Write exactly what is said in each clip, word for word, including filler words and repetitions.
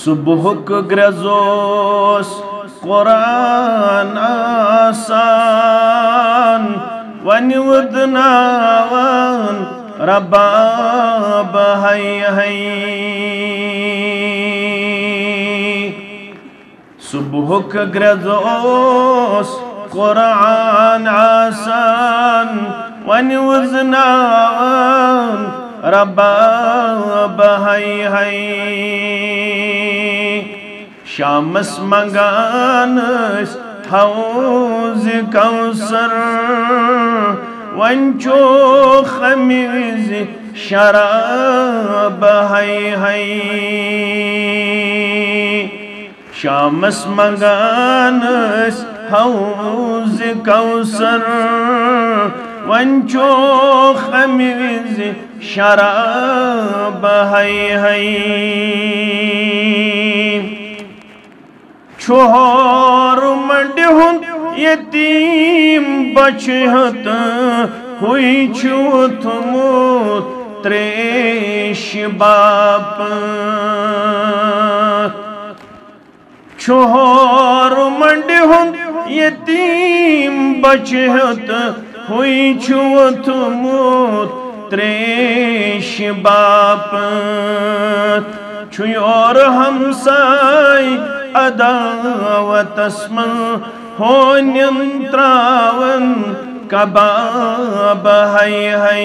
सुबहुक ग्रजोस कुरान आसान वनि वदनावन रबाब है है सुबहुक ग्रजोस कुरान आसान वनि वदनावन रबाब है है शामस मंगानस हौज कौसर वंचो खमीज शराब है है शामस मंगानस हौज कौसर वंचो खमीज शराब है है छोर मंडहुन यतीम बचहत हुई छुथमुत त्रेश बाप छोर मंडहुन यतीम बचहत हुई छुथमुत त्रेश बाप छुयोर हमसाई अदावतस्म होन्यं त्रावन कबाब है है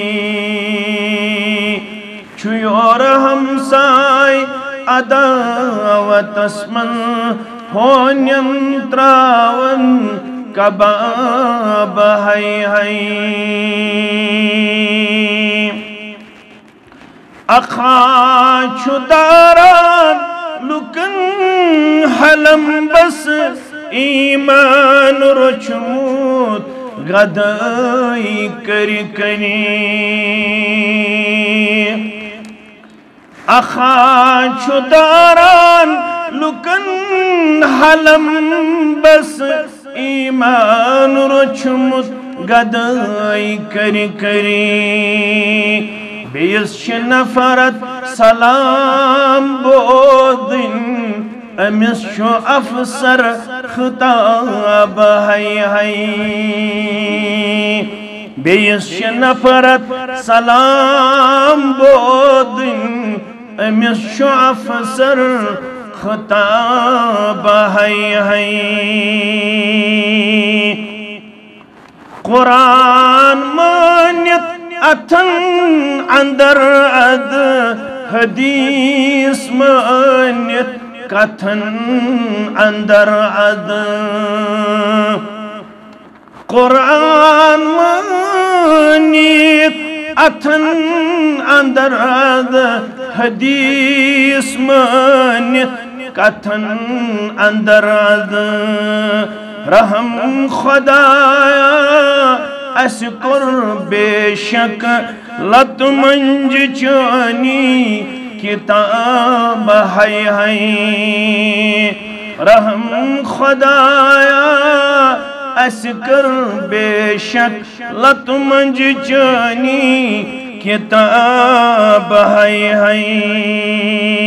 छुयोर हमसाई अदावतस्म होन्यं त्रावन कबाब है है अखा छुदारान लुकन हलम बस ईमान रोचमूत गदाई करी करी अखा छुदारान लुकन हलम बस ईमान रोचमूत गदाई करी करी बेस नफरत सलाम बोदिन अमिस छो अफसर खिताब है है बेस नफरत सलाम बोदिन अमिस छो अफसर खिताब है है कुरान मानित अथन अंदर अद हदीस मानित कथन अंदर अद कुरान मानित अथन अंदर अद हदीस मानित कथन अंदर अद रहम खुदाया अस्कुर बेशक लत मंज चानी किताब है है रहम खुदाया अस्कुर बेशक लत मंज चानी किताब है है